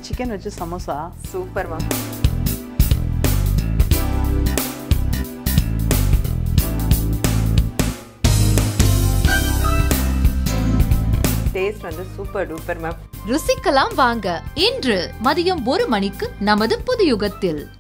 Chicken வச்சு samosa super ma'am. Taste வந்து super duper ma'am. ருசிக்கலாம் வாங்க. இன்று மதியம் 1 மணிக்கு நமது புதுயுகத்தில்.